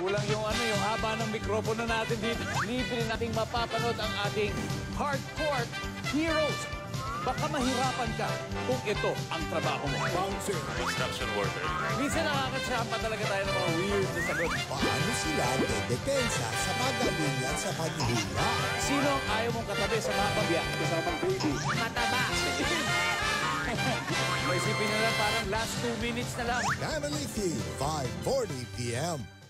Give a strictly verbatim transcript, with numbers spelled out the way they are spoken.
Kulang yung ano, yung haba ng mikropono natin dito. Libre nating mapapanood ang ating hardcore heroes. Baka mahirapan ka kung ito ang trabaho mo. Bouncer. Construction worker. Minsan nakakatsampa talaga tayo ng mga weird na sagot. Paano sila dedepensa sa kagalingan sa paghihila? Sino ang ayaw mong katabi sa mga pabiyak? Kasamang baby. Mataba. May isipin na lang parang last two minutes na lang. Family Feud, five forty p m